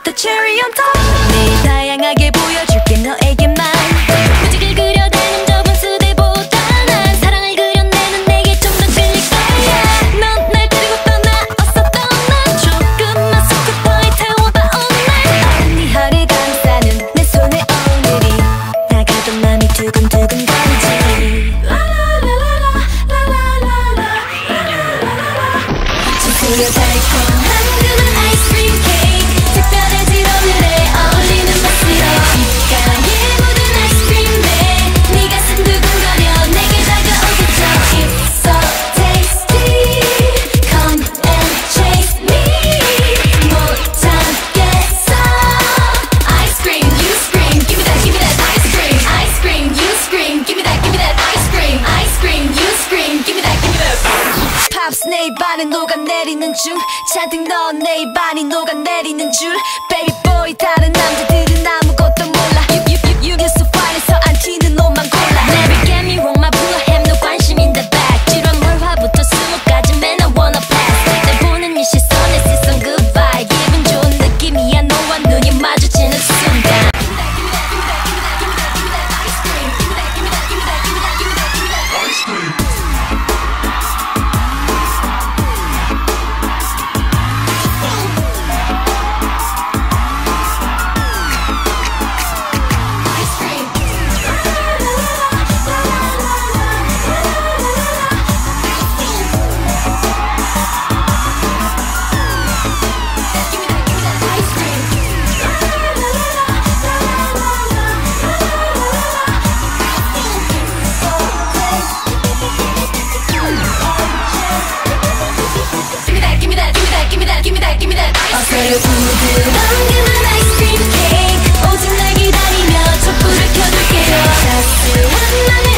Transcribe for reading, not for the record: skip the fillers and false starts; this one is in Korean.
the cherry on top. 매일 다양하게 보여줄게 너에게만. 무지개 그려대는 저 분수대보다 난 사랑을 그려내는 내게 좀 더 끌릴 거야. 넌 날 데리고 떠나 어서 떠나. 조금만 속도에 태워봐 오늘. 네 허리 감싸는 내 손에 오늘이 다가던 맘이 두근두근 거리지. 지수여 달콤한 그런 아이스크림 케이크 특별해진 오늘에 어울리는 맛으로 귓가에 묻은 아이스크림에 네 가슴 두근거려 내게 다가오겠죠. It's so tasty come and chase me 못 참겠어. Ice cream you scream give me that ice cream. Ice cream you scream give me that ice cream. Ice cream you scream give me that Pops 내 입안에 녹아내리는 중 잔뜩 넣은 내 입안이 녹아내리는 줄 Baby boy 다른 남자들은 아무것도 몰라 You so fine 해서 안 튀는 옷만 골라. Never get me wrong my blue have no 관심 in the back. 지루한 월화부터 수목까지 man I wanna pass. 날 보는 이 시선에 시선 good vibe. 기분 좋은 느낌이야 너와 눈이 마주치는 순간. 어서요 부드러운 그만 아이스크림 케이크 오직 날 기다리며 촛불을 켜둘게요. 따스한 맘에